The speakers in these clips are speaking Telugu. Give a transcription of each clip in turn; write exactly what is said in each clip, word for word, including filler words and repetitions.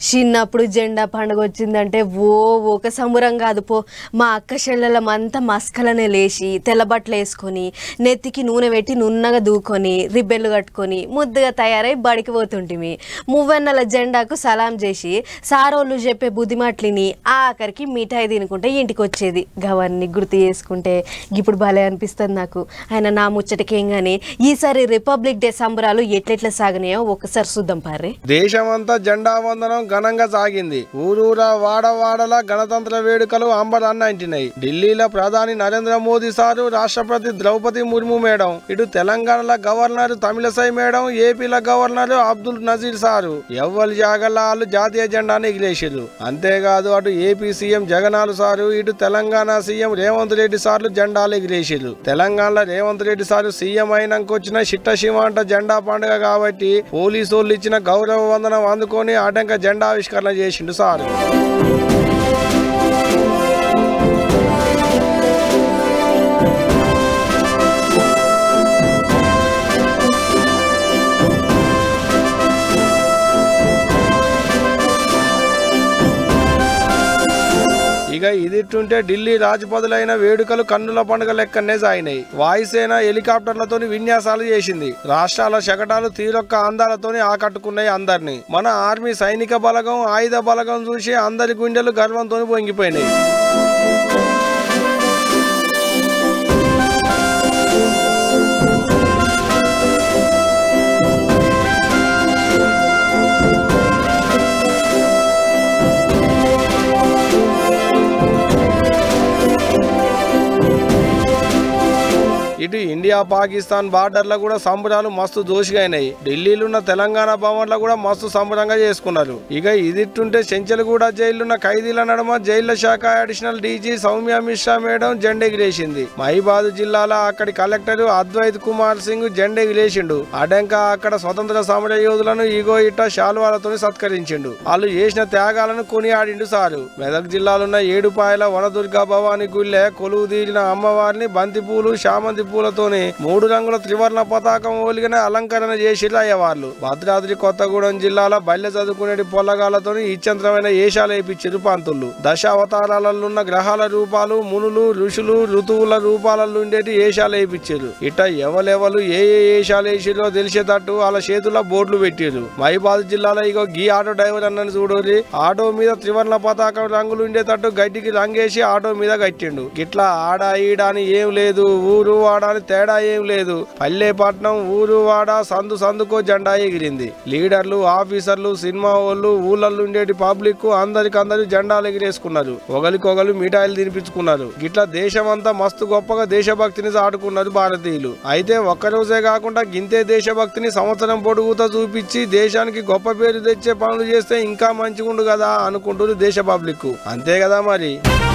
చిన్నప్పుడు జెండా పండుగ వచ్చిందంటే ఓ ఒక సంబరం కాదు పో. మా అక్క చెల్లెలమంతా మస్కలనే లేచి తెల్లబట్టలు వేసుకొని నెత్తికి నూనె పెట్టి నున్నగా దూకొని రిబ్బెళ్ళు కట్టుకొని ముద్దుగా తయారై బడికి పోతుంటిమి. మువ్వెన్నెల జెండాకు సలాం చేసి సారోళ్ళు చెప్పే బుద్ధిమాట్లిని ఆఖరికి మిఠాయి తినుకుంటే ఇంటికి వచ్చేది. గవన్నీ గుర్తు చేసుకుంటే ఇప్పుడు భలే అనిపిస్తుంది నాకు. ఆయన నా ముచ్చటకేం గానీ ఈసారి రిపబ్లిక్ డే సంబరాలు ఎట్లెట్లా సాగినాయో ఒకసారి చూద్దాం పారే. దేశమంతా జెండా వందనం ఘనంగా సాగింది. ఊరూరా వాడవాడల గణతంత్ర వేడుకలు అంబరాన్ని అంటినాయి. ఢిల్లీలో ప్రధాని నరేంద్ర మోదీ సారు, రాష్ట్రపతి ద్రౌపది ముర్ము మేడం, ఇటు తెలంగాణలో గవర్నర్ తమిళసై మేడం, ఏపీలో గవర్నర్ అబ్దుల్ నజీర్ సారు ఎవ్వరి జాగల్లా వాళ్ళు జాతీయ జెండాను ఎగిరేసారు. అంతేకాదు అటు ఏపీ సీఎం జగనాలు సారు, ఇటు తెలంగాణ సీఎం రేవంత్ రెడ్డి సార్లు జెండాలు ఎగిరేసారు. తెలంగాణలో రేవంత్ రెడ్డి సారు సీఎం అయినాక వచ్చిన చిట్టశివ అంట జెండా పండుగ కాబట్టి పోలీసు వాళ్ళు ఇచ్చిన గౌరవ వందనం అందుకొని ఆటంక జెండా ఆవిష్కరణ చేసిండు సారు. ఇక ఇదిట్టుంటే ఢిల్లీ రాజపదులైన వేడుకలు కన్నుల పండుగ లెక్కనే సాగినాయి. వాయుసేన హెలికాప్టర్లతోని విన్యాసాలు చేసింది. రాష్ట్రాల శకటాలు తీరొక్క అందాలతోని ఆకట్టుకున్నాయి అందరినీ. మన ఆర్మీ సైనిక బలగం, ఆయుధ బలగం చూసి అందరి గుండెలు గర్వంతో పొంగిపోయినాయి. ఇటు ఇండియా పాకిస్తాన్ బార్డర్లో కూడా సంబరాలు మస్తు దోషిగైనాయి. ఢిల్లీలో ఉన్న తెలంగాణ భవన్లో కూడా మస్తు సంబరంగా చేసుకున్నారు. ఇక ఇదిట్టుంటే చెంచల్గూడ జైలున్న ఖైదీల నడుమ జైళ్ల శాఖ additional DG Soumya Mishra madam జెండెగిరేసింది. మహిబాద్ జిల్లాలో అక్కడి కలెక్టర్ అద్వైత్ కుమార్ సింగ్ జెండెగిరేసిండు. అడంక అక్కడ స్వతంత్ర సమర యోధులను ఈగో ఇట్ట శాలువాలతో సత్కరించిండు. వాళ్ళు చేసిన త్యాగాలను కొనియాడిండు సారు. మెదక్ జిల్లాలున్న ఏడుపాయల వనదుర్గా భవాని గుళ్ళె కొలువు తీరిన అమ్మవారిని బంతిపూలు, శామంతి పూలతోని మూడు రంగుల త్రివర్ణ పతాకం ఒలిగిన అలంకరణ చేసిరు అయ్యవార్లు. భద్రాద్రి కొత్తగూడెం జిల్లాలో బల్లె చదువుకునేటి పొల్లగాలతోని ఇచ్చంత్రమైన ఏషాలు వేయించారు పంతులు. దశ అవతారాలనున్న గ్రహాల రూపాలు, మునులు, ఋషులు, ఋతువుల రూపాలలో ఉండేటి ఏషాలు వేయించారు. ఇట ఎవలెవలు ఏ ఏ ఏషాలు వేసిరో తెలిసేటట్టు వాళ్ళ చేతుల్లో బోర్డులు పెట్టారు. మహిబాద్ జిల్లాలో ఇగో గీ ఆటో డ్రైవర్ అన్నని చూడోరి ఆటో మీద త్రివర్ణ పతాకం రంగులు ఉండేటట్టు గడ్డికి రంగేసి ఆటో మీద కట్టిండు. ఇట్లా ఆడ ఈడ అని ఏం లేదు, ఊరు వాడాని తేడా ఏం లేదు. పల్లె పట్నం ఊరు వాడ సందు సందుకో జెండా ఎగిరింది. లీడర్లు, ఆఫీసర్లు, సినిమా వాళ్ళు, ఊళ్ళల్లో ఉండేటి పబ్లిక్ అందరికందరూ జెండాలు ఎగిరేసుకున్నారు. ఒకరికొకరు మిఠాయిలు తినిపించుకున్నారు. గిట్లా దేశమంతా మస్తు గొప్పగా దేశభక్తిని చాటుకున్నారు భారతీయులు. అయితే ఒక్కరోజే కాకుండా గింతే దేశభక్తిని సంవత్సరం పొడుగుతో చూపించి దేశానికి గొప్ప పేరు తెచ్చే పనులు చేస్తే ఇంకా మంచిగుండు కదా అనుకుంటున్నారు దేశ పబ్లిక్. అంతే కదా మరి.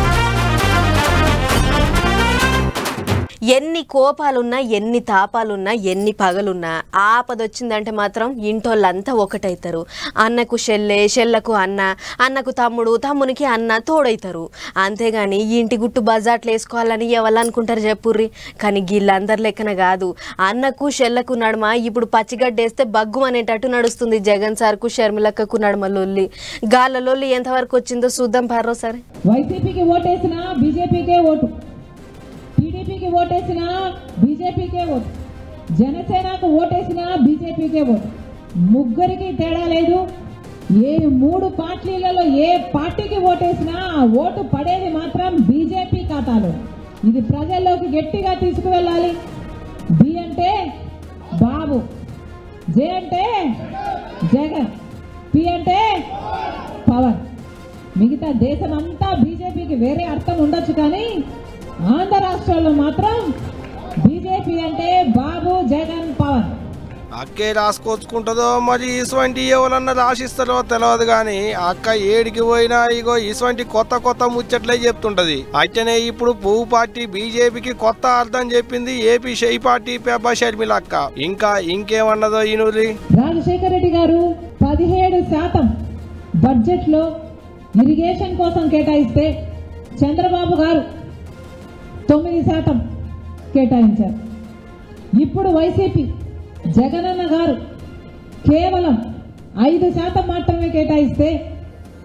ఎన్ని కోపాలున్నా, ఎన్ని తాపాలున్నా, ఎన్ని పగలున్నా ఆపదొచ్చిందంటే మాత్రం ఇంటోళ్ళంతా ఒకటైతారు. అన్నకు చెల్లె, చెల్లకు అన్న, అన్నకు తమ్ముడు, తమ్మునికి అన్న తోడైతారు. అంతేగాని ఇంటి గుట్టు బజాట్లు వేసుకోవాలని ఎవరు అనుకుంటారు చెప్పుర్రి. కానీ వీళ్ళందరి లెక్కన కాదు. అన్నకు చెల్లకు నడుమ ఇప్పుడు పచ్చిగడ్డేస్తే బగ్గు అనేటట్టు నడుస్తుంది జగన్ సార్కు షర్మిలక్కకు నడుమ లొల్లి. గాళ్ళ లొల్లి ఎంతవరకు వచ్చిందో చూద్దాం పారో సరే. వైసీపీకి ఓటేసినా బీజేపీకే ఓటు, టీడీపీకి ఓటేసినా బీజేపీకే ఓటు, జనసేనకు ఓటేసినా బీజేపీకే ఓటు. ముగ్గురికి తేడా లేదు. ఏ మూడు పార్టీలలో ఏ పార్టీకి ఓటేసినా ఆ ఓటు పడేది మాత్రం బీజేపీ ఖాతాలో. ఇది ప్రజల్లోకి గట్టిగా తీసుకువెళ్ళాలి. బి అంటే బాబు, జే అంటే జగన్, పి అంటే పవన్. మిగతా దేశం అంతా బీజేపీకి వేరే అర్థం ఉండొచ్చు, కానీ ఆంధ్ర రాష్ట్రంలో మాత్రం బీజేపీ అంటే బాబు, జగన్, పవన్. అక్కే రాసుకొచ్చుకుంటుందో మరి ఇటువంటి ఎవరన్నా రాసిస్తారో తెలియదు. గాని అక్క ఏడికి పోయినా ఇగో ఇటువంటి కొత్త కొత్త ముచ్చట్లే చెప్తుంటది. అట్లనే ఇప్పుడు పువ్వు పార్టీ బీజేపీకి కొత్త అర్థం చెప్పింది ఏపీ షై పార్టీ పెబ్బ షర్మిల అక్క. ఇంకా ఇంకేమన్నదో ఈనూరి. రాజశేఖర రెడ్డి గారు పదిహేడు శాతం బడ్జెట్ లో ఇరిగేషన్ కోసం కేటాయిస్తే చంద్రబాబు గారు తొమ్మిది శాతం కేటాయించారు. ఇప్పుడు వైసీపీ జగనన్న గారు కేవలం ఐదు శాతం మాత్రమే కేటాయిస్తే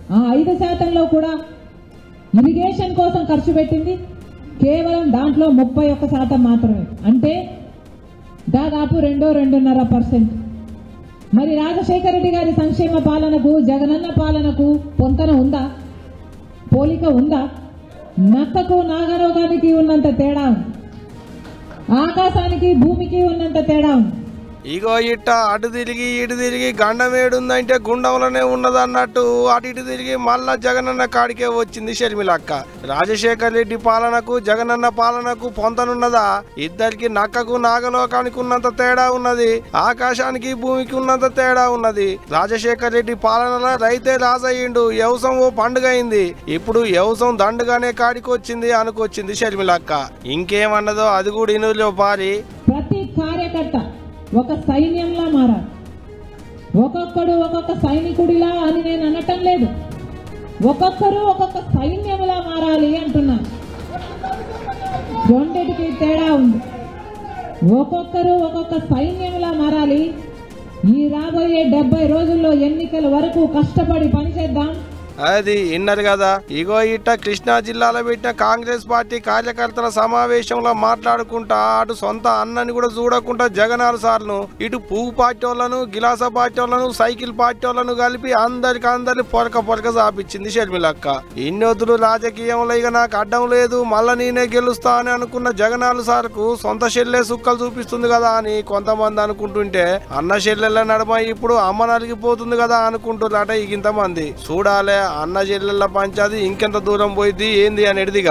ఆ ఐదు శాతంలో కూడా ఇరిగేషన్ కోసం ఖర్చు పెట్టింది కేవలం దాంట్లో ముప్పై ఒక్క శాతం మాత్రమే, అంటే దాదాపు రెండో రెండున్నర పర్సెంట్. మరి రాజశేఖర రెడ్డి గారి సంక్షేమ పాలనకు జగనన్న పాలనకు పొంతన ఉందా, పోలిక ఉందా? నక్కకు నాగరోగానికి ఉన్నంత తేడా ఉంది, ఆకాశానికి భూమికి ఉన్నంత తేడా ఉంది. ఇగో ఇట్ట అటు తిరిగి ఇటు తిరిగి గండం ఏడుందంటే గుండంలోనే ఉన్నది అన్నట్టు అటు ఇటు తిరిగి మళ్ళా జగనన్న కాడికే వచ్చింది షర్మిలక్క. రాజశేఖర్ రెడ్డి పాలనకు జగనన్న పాలనకు పొంతనున్నదా? ఇద్దరికి నక్కకు నాగలోకానికి ఉన్నంత తేడా ఉన్నది, ఆకాశానికి భూమికి ఉన్నంత తేడా ఉన్నది. రాజశేఖర్ రెడ్డి పాలనలో రైతే రాజయ్యిండు, వ్యవసాయం ఓ పండుగ అయింది. ఇప్పుడు వ్యవసాయం దండుగానే కాడికి వచ్చింది అనుకొచ్చింది షర్మిలక్క. ఇంకేమన్నదో అది కూడా ఇనులో పారి ప్రతి కార్యకర్త ఒక సైన్యంలా మారాలి. ఒక్కొక్కడు ఒక్కొక్క సైనికుడిలా అని నేను అనటం లేదు, ఒక్కొక్కరు ఒక్కొక్క సైన్యంలా మారాలి అంటున్నాను. రెండిటికి తేడా ఉంది. ఒక్కొక్కరు ఒక్కొక్క సైన్యంలా మారాలి. ఈ రాబోయే డెబ్బై రోజుల్లో ఎన్నికల వరకు కష్టపడి పనిచేద్దాం. అది విన్నారు కదా. ఇగో ఇట్ట కృష్ణా జిల్లాలో పెట్టిన కాంగ్రెస్ పార్టీ కార్యకర్తల సమావేశంలో మాట్లాడుకుంటా అటు సొంత అన్నని కూడా చూడకుండా జగనాలు సార్ను ఇటు పువ్వు పార్టీ వాళ్ళను, గిలాస పార్టీ వాళ్ళను, సైకిల్ పార్టీ వాళ్ళను కలిపి అందరికి అందరిని పొరక పొరక చాపించింది షర్మిలక్క. ఇన్నొద్దులు రాజకీయంలో ఇక నాకు అడ్డం లేదు, మళ్ళా నేనే గెలుస్తా అని అనుకున్న జగనాలు సార్కు సొంత చెల్లె సుక్కలు చూపిస్తుంది కదా అని కొంతమంది అనుకుంటుంటే అన్న చెల్లెళ్ళ నడమ ఇప్పుడు అమ్మ నలిగిపోతుంది కదా అనుకుంటున్నారట ఇంతమంది. చూడాలే అన్న చెల్లెళ్ళ పంచాది ఇంకెంత దూరం పోయింది ఏంది అనేదిగా.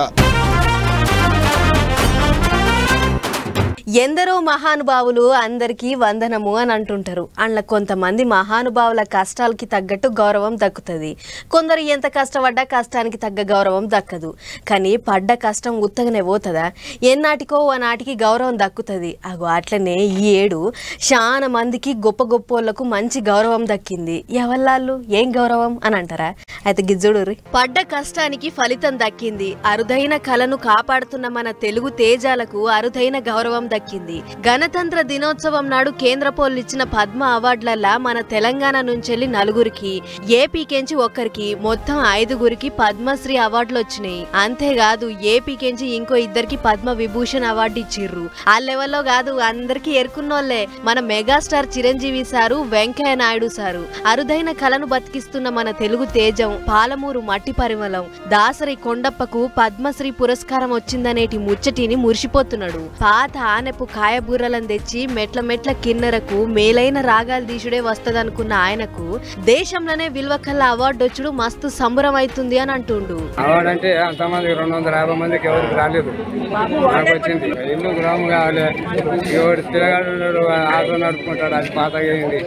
ఎందరో మహానుభావులు అందరికీ వందనము అని అంటుంటారు. అందులో కొంతమంది మహానుభావుల కష్టాలకి తగ్గట్టు గౌరవం దక్కుతుంది, కొందరు ఎంత కష్టపడ్డా కష్టానికి తగ్గ గౌరవం దక్కదు. కానీ పడ్డ కష్టం ఉత్తగానే పోతుందా? ఎన్నాటికో ఓ నాటికి గౌరవం దక్కుతుంది. అగో అట్లనే ఈ ఏడు చాలా మందికి గొప్ప గొప్ప వాళ్ళకు మంచి గౌరవం దక్కింది. ఎవళ్ళు ఏం గౌరవం అని అంటారా? అయితే గిజ్జుడు పడ్డ కష్టానికి ఫలితం దక్కింది. అరుదైన కళను కాపాడుతున్న మన తెలుగు తేజాలకు అరుదైన గౌరవం దక్కింది. గణతంత్ర దినోత్సవం నాడు కేంద్ర పోలు ఇచ్చిన పద్మ అవార్డులల్లా మన తెలంగాణ నుంచి నలుగురికి, ఏపీకెంచి ఒక్కరికి, మొత్తం ఐదుగురికి పద్మశ్రీ అవార్డులు వచ్చినాయి. అంతేకాదు ఏపీకెంచి ఇంకో ఇద్దరికి పద్మ విభూషణ్ అవార్డు ఇచ్చిర్రు. ఆ లెవెల్లో కాదు, అందరికి ఎరుకున్నోళ్లే మన megastar Chiranjeevi sir, Venkaiah Naidu sir. అరుదైన కళను బతికిస్తున్న మన తెలుగు తేజం పాలమూరు మట్టి పరిమళం దాసరి కొండప్పకు పద్మశ్రీ పురస్కారం వచ్చిందనేటి ముచ్చటిని మురిసిపోతున్నాడు. పాత ఆనెపు కాయబూరలను తెచ్చి మెట్ల మెట్ల కిన్నెరకు మేలైన రాగాలు తీసుడే వస్తదనుకున్న ఆయనకు దేశంలోనే విలువకల్ల అవార్డు వచ్చుడు మస్తు సంబరం అవుతుంది అని అంటుండు. అవార్డు అంటే అంతమంది రెండు వందల యాభై మందికి ఎవరికి రాలేదు, నాకు వచ్చింది. ఇల్లు గ్రామం కావాలి, ఎవరు తిరగాడు ఆటో నడుపుకుంటాడు, అది పాతగా అయింది.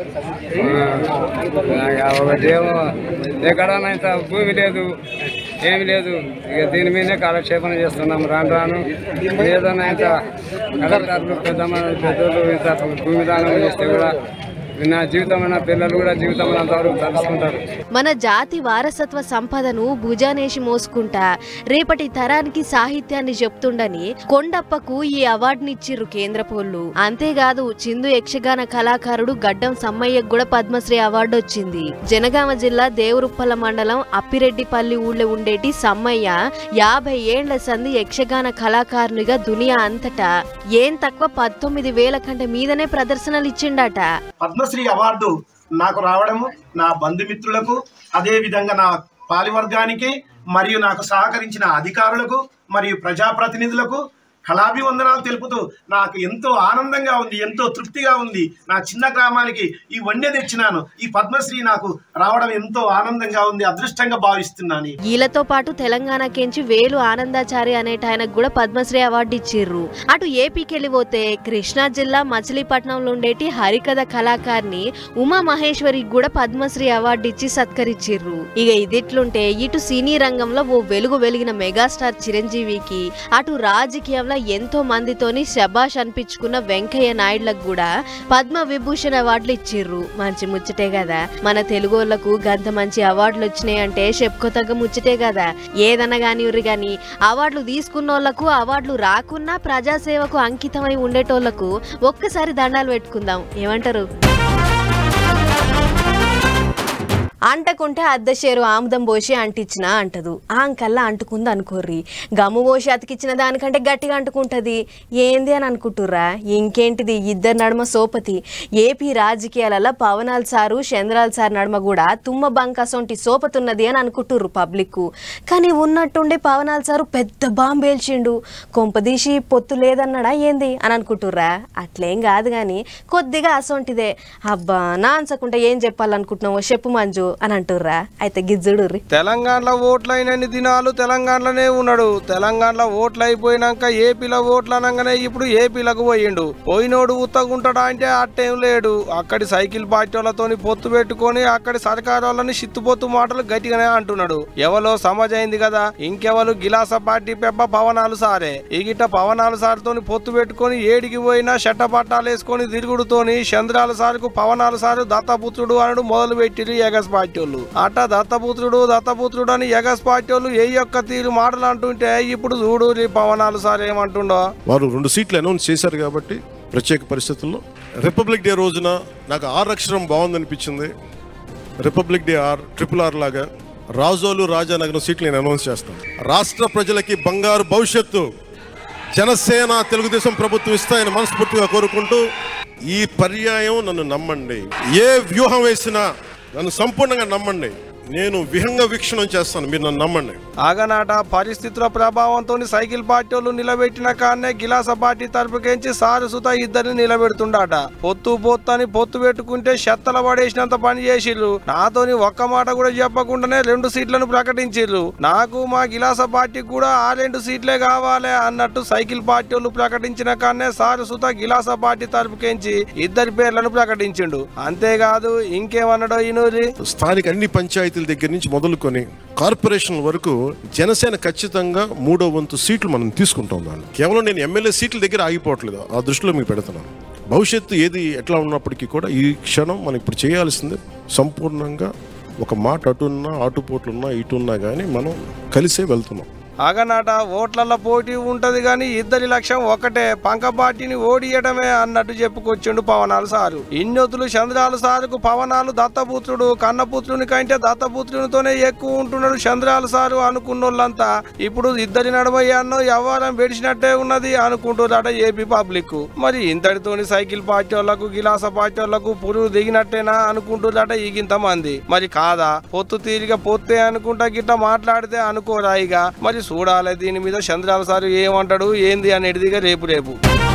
ఒకటేమో ఎక్కడన్నా ఇంత భూమి లేదు, ఏమి లేదు, ఇక దీని మీదనే కాలక్షేపణ చేస్తున్నాం. రాను రాను ఏదైనా ఇంత కళాకారులు పెద్ద పెద్దలు ఇంత భూమి దానం చేస్తే కూడా నా జీవితం నా పిల్లలు కూడా జీవితం అంతవరకు తెలుసుకుంటారు. మన జాతి వారసత్వ సంపదను భుజానేసి మోసుకుంటా రేపటి తరానికి సాహిత్యాన్ని చెప్తుండని కొండప్పకు ఈ అవార్డునిచ్చిర్రు కేంద్ర పోళ్ళు. అంతేకాదు చిందు యక్షగాన కళాకారుడు గడ్డం సమ్మయ్యకు కూడా పద్మశ్రీ అవార్డు వచ్చింది. జనగామ జిల్లా దేవరుప్పల మండలం అప్పిరెడ్డిపల్లి ఊళ్ళో ఉండేటి సమ్మయ్య యాభై ఏండ్ల సంది యక్షగాన కళాకారునిగా దునియా అంతటా ఏం తక్కువ పంతొమ్మిది వేల కంటే మీదనే ప్రదర్శనలు ఇచ్చిండట. పద్మశ్రీ అవార్డు నాకు రావడము నా బంధుమిత్రులకు, అదే విధంగా నా పాలివర్గానికి, మరియు నాకు సహకరించిన అధికారులకు మరియు ప్రజాప్రతినిధులకు కళాభివందనాలు తెలుపుతూ నాకు ఎంతో ఆనందంగా ఉంది, ఎంతో తృప్తిగా ఉంది. నా చిన్న గ్రామానికి ఈ వన్య తెచ్చినాను, ఈ పద్మశ్రీ నాకు రావడం ఎంతో ఆనందంగా ఉంది, అదృష్టంగా భావిస్తున్నాను. వీళ్ళతో పాటు తెలంగాణకేంచి వేలు ఆనందాచారి అనేట ఆయనకు కూడా పద్మశ్రీ అవార్డు ఇచ్చిర్రు. అటు ఏపీకి వెళ్ళిపోతే కృష్ణా జిల్లా మచిలీపట్నంలో ఉండేటి హరికథ కళాకారిని ఉమా మహేశ్వరికి కూడా పద్మశ్రీ అవార్డు ఇచ్చి సత్కరించిర్రు. ఇక ఇదిట్లుంటే ఇటు సినీ రంగంలో ఓ వెలుగు వెలిగిన మెగాస్టార్ చిరంజీవికి, అటు రాజకీయంలో ఎంతో మందితోని శబాష్ అనిపించుకున్న వెంకయ్య నాయుడులకు కూడా పద్మ విభూషణ్ అవార్డులు ఇచ్చిర్రు. మంచి ముచ్చటే కదా. మన తెలుగు వాళ్ళకు గంత మంచి అవార్డులు వచ్చినాయంటే చెప్పుకోతగ్గ ముచ్చటే కదా. ఏదన్నా కానివ్వరు గాని అవార్డులు తీసుకున్న వాళ్ళకు, అవార్డులు రాకున్నా ప్రజాసేవకు అంకితమై ఉండేటోళ్లకు ఒక్కసారి దండాలు పెట్టుకుందాం. ఏమంటారు? అంటకుంటే అద్దె షేరు ఆముదం పోసి అంటించినా అంటదు ఆంకల్లా అంటుకుంది అనుకోర్రి గమ్ము పోసి అతికిచ్చిన దానికంటే గట్టిగా అంటుకుంటుంది ఏంది అని అనుకుంటుర్రా ఇంకేంటిది ఇద్దరు నడుమ సోపతి ఏపీ రాజకీయాలలో పవనాల్ సారు చంద్రాల్ సార్ నడుమ కూడా తుమ్మ బంకసొంటి సోపతున్నది అని అనుకుంటుర్రు పబ్లిక్ కానీ ఉన్నట్టుండి పవనాల్ సారు పెద్ద బాంబు పేల్చిండు కొంపదీసి పొత్తు లేదన్నాడా ఏంది అని అనుకుంటుర్రా అట్లేం కాదు కానీ కొద్దిగా అసొంటిదే అబ్బా నా అన్సకుంటే ఏం చెప్పాలనుకుంటున్నావో చెప్పు మంజు అని అంటుర్రా అయితే గిజ్జుడు తెలంగాణలో ఓట్లు అయినన్ని దినాలు తెలంగాణలోనే ఉన్నాడు తెలంగాణలో ఓట్లు అయిపోయినాక ఏపీలో ఓట్లు అనగానే ఇప్పుడు ఏపీలకు పోయిండు పోయినోడు ఉత్తగుంటాడా అంటే అట్టేం లేడు అక్కడి సైకిల్ పార్టీ వాళ్ళతోని పొత్తు పెట్టుకొని అక్కడి సర్కారు వాళ్ళని చిత్తుపొత్తు మాటలు గట్టిగానే అంటున్నాడు ఎవలో సమజైంది కదా ఇంకెవరు గిలాస పార్టీ పెబ్బ పవనాలు సారే ఈ గిట్ట పవనాలు సార్తోని పొత్తు పెట్టుకొని ఏడికి పోయినా షట్ట పట్టాలు వేసుకొని తిరుగుడుతోని చంద్రాల సార్కు పవనాలు సారు దత్తపుత్రుడు అనడు మొదలు పెట్టిరు ఎగస్ పార్టీ వాళ్ళు అట దత్తపుత్రుడు దత్తపుత్రుడు అని ఎగస్ పార్టీ వాళ్ళు ఏ యొక్క తీరు మాటలు అంటుంటే ఇప్పుడు చూడు పవనాలు సార్ ఏమంటుండో వారు రెండు సీట్లు అనౌన్స్ చేశారు కాబట్టి ప్రత్యేక పరిస్థితుల్లో రిపబ్లిక్ డే రోజున నాకు ఆర్ అక్షరం బాగుందనిపించింది republic day R triple R లాగా రాజోలు రాజానగరం సీట్లు నేను అనౌన్స్ చేస్తాను రాష్ట్ర ప్రజలకి బంగారు భవిష్యత్తు జనసేన తెలుగుదేశం ప్రభుత్వం ఇస్తాయని మనస్ఫూర్తిగా కోరుకుంటూ ఈ పర్యాయం నన్ను నమ్మండి ఏ వ్యూహం వేసినా నన్ను సంపూర్ణంగా నమ్మండి నేను విహంగ వీక్షణం చేస్తాను మీరు నన్ను నమ్మండి ఆగనాట పరిస్థితుల ప్రభావంతో సైకిల్ పార్టీ వాళ్ళు నిలబెట్టిన కానే గిలాస పార్టీ తరపుకేంచి సారు సుత ఇద్దరిని నిలబెడుతుండట పొత్తు పొత్తు అని పొత్తు పెట్టుకుంటే చెత్తల పడేసినంత పని చేసిర్రు నాతోని ఒక్క మాట కూడా చెప్పకుండానే రెండు సీట్లను ప్రకటించిర్రు నాకు మా గిలాస పార్టీకి కూడా ఆ రెండు సీట్లే కావాలి అన్నట్టు సైకిల్ పార్టీ వాళ్ళు ప్రకటించిన కానే సారు సుత గిలాస పార్టీ తరపుకేంచి ఇద్దరి పేర్లను ప్రకటించిండు అంతేకాదు ఇంకేమన్నాడో ఈనూరి స్థానిక అన్ని పంచాయతీ దగ్గర నుంచి మొదలుకొని కార్పొరేషన్ వరకు జనసేన ఖచ్చితంగా మూడో వంతు సీట్లు మనం తీసుకుంటాం దాన్ని కేవలం నేను ఎమ్మెల్యే సీట్ల దగ్గర ఆగిపోవట్లేదు ఆ దృష్టిలో మీకు పెడుతున్నాను భవిష్యత్తు ఏది ఎట్లా ఉన్నప్పటికీ కూడా ఈ క్షణం మనం ఇప్పుడు చేయాల్సింది సంపూర్ణంగా ఒక మాట అటున్నా ఆటుపోట్లున్నా ఇటున్నా కానీ మనం కలిసే వెళ్తున్నాం ఆగనాట ఓట్లల్లో పోటీ ఉంటది కానీ ఇద్దరి లక్ష్యం ఒకటే పంక పార్టీని ఓడియడమే అన్నట్టు చెప్పుకొచ్చిండు పవనాలు సారు ఇన్నొతులు చంద్రాలు సారుకు పవనాలు దత్తపుత్రుడు కన్నపుత్రుని కంటే దత్తపుత్రునితోనే ఎక్కువ ఉంటున్నాడు చంద్రాలు సారు అనుకున్నోళ్ళంతా ఇప్పుడు ఇద్దరి నడవయ్యాన్నో వ్యవహారం పెడిచినట్టే ఉన్నది అనుకుంటున్నారట ఏపీ పబ్లిక్ మరి ఇంతటితోని సైకిల్ పార్టీ వాళ్లకు గిలాస పార్టీ వాళ్లకు పురుగు దిగినట్టేనా అనుకుంటున్నారట ఈగింత మంది మరి కాదా పొత్తు తీరిగా పొత్తే అనుకుంటా గిట్ట మాట్లాడితే అనుకోరా ఇక మరి చూడాలి దీని మీద చంద్రాల సారు ఏమంటాడు ఏంది అనేటిదిగా రేపు రేపు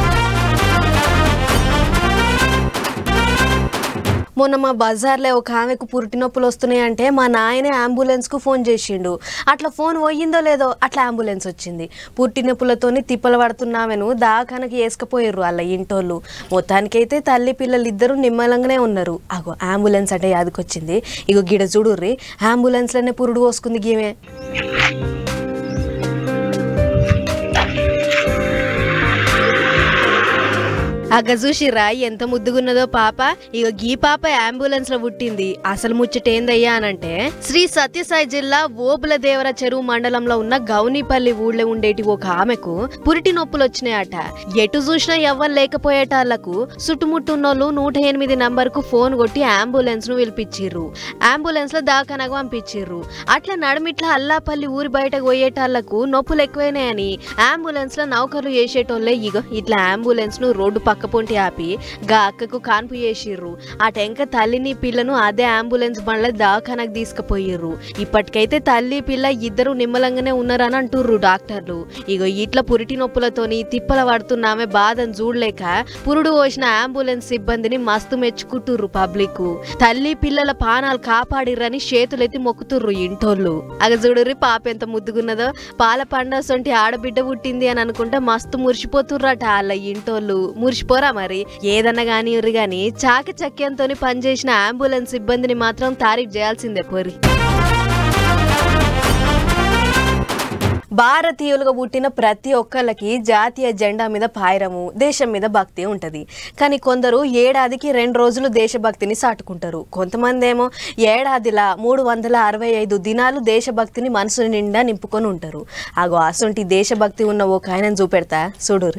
మొన్న మా బజార్లో ఒక ఆమెకు పురిటి నొప్పులు వస్తున్నాయంటే మా నాయనే అంబులెన్స్కు ఫోన్ చేసిండు అట్లా ఫోన్ పోయిందో లేదో అట్లా అంబులెన్స్ వచ్చింది పురిటి నొప్పులతోని తిప్పలు పడుతున్నామెను దాకానకి వేసుకుపోయారు వాళ్ళ ఇంటోళ్ళు మొత్తానికైతే తల్లి పిల్లలు ఇద్దరు నిమ్మలంగానే ఉన్నారు అగో అంబులెన్స్ అంటే యాదకొచ్చింది ఇగో గిడ చూడుర్రి అంబులెన్స్లోనే పురుడు పోసుకుంది గీమే అగ్గ చూసిరా ఎంత ముద్దుగున్నదో పాప ఇక గీ పాప అంబులెన్స్ లో పుట్టింది అసలు ముచ్చట ఏందయ్యా అనంటే శ్రీ సత్యసాయి జిల్లా ఓబుల దేవర చెరువు మండలంలో ఉన్న గౌనీపల్లి ఊళ్ళో ఉండేటి ఒక ఆమెకు పురిటి నొప్పులు వచ్చినాయట ఎటు చూసినా ఎవ్వరు లేకపోయేటాళ్లకు చుట్టుముట్టున్నోళ్ళు నూట ఎనిమిది నంబర్ కు ఫోన్ కొట్టి అంబులెన్స్ ను పిలిపించిర్రు అంబులెన్స్ లో దాకానగా పంపించిర్రు అట్లా నడుమిట్లా అల్లాపల్లి ఊరి బయటకు పోయేటాళ్లకు నొప్పులు ఎక్కువైనాయని అంబులెన్స్ లో నౌకర్లు చేసేటోళ్లే ఇగో ఇట్లా అంబులెన్స్ ను రోడ్డు పక్క పొంటి ఆపి గా అక్కకు కాన్పు చేసిర్రు ఆ టెంక తల్లిని పిల్లను అదే అంబులెన్స్ బండ్ల దాఖానకు తీసుకుపోయిర్రు ఇప్పటికైతే తల్లి పిల్ల ఇద్దరు నిమ్మలంగానే ఉన్నారని అంటుర్రు డాక్టర్లు ఇగో ఇట్లా పురిటి నొప్పులతోని తిప్పల పడుతున్నామే బాధను చూడలేక పురుడు పోసిన అంబులెన్స్ సిబ్బందిని మస్తు మెచ్చుకుంటుర్రు పబ్లిక్ తల్లి పిల్లల పానాలు కాపాడిర్రని చేతులెత్తి మొక్కుతుర్రు ఇంటోళ్ళు అగ చూడుర్రి పాప ఎంత ముద్దుగున్నదో పాల పండ సొంటి ఆడబిడ్డ పుట్టింది అని అనుకుంటే మస్తు మురిసిపోతుర్రట వాళ్ళ ఇంటోళ్ళు మురిసిపోరా మరి ఏదన్నా గాని ఉర్రి గాని చాకచక్యంతో పనిచేసిన అంబులెన్స్ సిబ్బందిని మాత్రం తారీఫ్ చేయాల్సిందే పోరి భారతీయులుగా పుట్టిన ప్రతి ఒక్కళ్ళకి జాతీయ జెండా మీద పాయరము దేశం మీద భక్తి ఉంటది కానీ కొందరు ఏడాదికి రెండు రోజులు దేశభక్తిని సాటుకుంటారు కొంతమంది ఏమో ఏడాదిలా మూడు వందల అరవై ఐదు దినాలు దేశభక్తిని మనసు నిండా నింపుకొని ఉంటారు అగో అసొంటి దేశభక్తి ఉన్న ఒక ఆయనను చూపెడతా చూడురి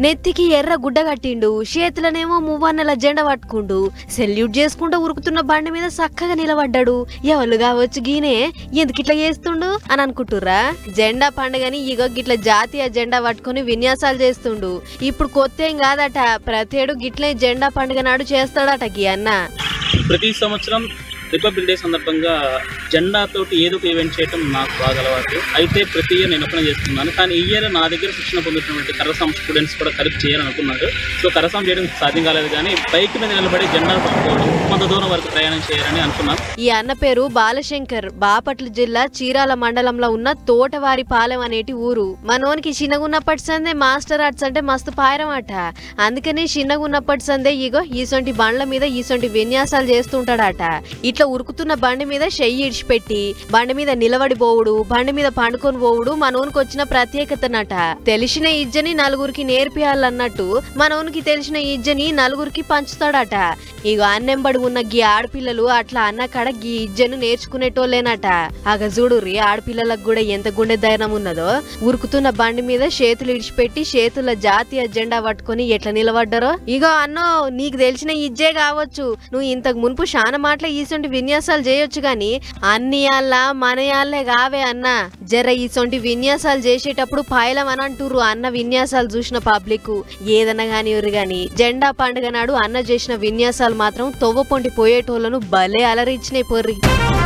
నెత్తికి ఎర్ర గుడ్డ కట్టిండు, చేతులనేమో మువ్వన్నెల జెండా పట్టుకుండు, సెల్యూట్ చేసుకుంటూ ఉరుకుతున్న బండి మీద చక్కగా నిలబడ్డాడు. ఎవరు కావచ్చు గీనే, ఎందుకు ఇట్లా చేస్తుండు అని అనుకుంటుర్రా? జెండా పండుగని ఇగో గిట్ల జాతీయ జెండా పట్టుకుని విన్యాసాలు చేస్తుండు. ఇప్పుడు కొత్త ఏం కాదట, ప్రతేడు గిట్లే జెండా పండుగ నాడు చేస్తాడట గీ అన్న. ప్రతి సంవత్సరం రిపబ్లిక్ డే సందర్భంగా జెండాతోటి ఏదో ఒక ఈవెంట్ చేయడం నాకు బాగా అలవాటు. అయితే ప్రతి ఇయర్ నేను ఒకనే చేస్తున్నాను. కానీ ఈ ఇయర్ నా దగ్గర శిక్షణ పొందుతున్నటువంటి కరసాం స్టూడెంట్స్ కూడా కలిపి చేయాలనుకున్నారు. సో కరసాం చేయడం సాధ్యం కాలేదు, కానీ బైక్ మీద నిలబడి జెండా పట్టుకోవడం, కొంత దూరం వరకు ప్రయాణం చేయాలని అనుకున్నాను. ఈ అన్న పేరు బాలశంకర్. బాపట్ల జిల్లా చీరాల మండలంలో ఉన్న తోటవారి పాలెం అనేటి ఊరు. మనోనికి చిన్నగున్నప్పటి సందే మాస్టర్ ఆర్ట్స్ అంటే మస్తు పాయరం అట. అందుకనే చిన్నగున్నప్పటి సందే ఇగో ఈసొంటి బండ్ల మీద ఈసొంటి విన్యాసాలు చేస్తుంటాడట. ఇట్లా ఉరుకుతున్న బండి మీద చెయ్యి ఇడిచిపెట్టి బండి మీద నిలబడి పోవుడు, బండి మీద పండుకొని పోవుడు మనోనికి వచ్చిన ప్రత్యేకతనట. తెలిసిన ఇజ్జని నలుగురికి నేర్పియాలన్నట్టు మనోనికి తెలిసిన ఇజ్జని నలుగురికి పంచుతాడట. ఇక అన్నెంబడి ఉన్న గీ ఆడపిల్లలు అట్లా అన్న కాడ గీ ఇజ్జను నేర్చుకునేటోళ్ళేనట. అగ చూడుర్రి ఆడపిల్లలకు కూడా ఎంత గుండె ధైర్యం ఉన్నదో. ఉరుకుతున్న బండి మీద చేతులు ఇడిచిపెట్టి చేతుల జాతీయ జెండా పట్టుకొని ఎట్లా నిలబడ్డారో. ఇగో అన్నో, నీకు తెలిసిన ఇజ్జే కావచ్చు, నువ్వు ఇంతకు మునుపు శాన మాటల ఈసొంటి విన్యాసాలు చేయొచ్చు గాని అన్ని యాళ్ళ మన యాళ్లే కావే అన్న. జర ఈసొంటి విన్యాసాలు చేసేటప్పుడు పాయలం అని అంటుర్రు. అన్న విన్యాసాలు చూసిన పబ్లిక్ ఏదన్నా గాని ఎవరు గాని జెండా పండుగ నాడు అన్న చేసిన విన్యాసాలు మాత్రం తొవ్వ పొంటి పోయేటోళ్లను భలే అలరించినాయి పొర్రి.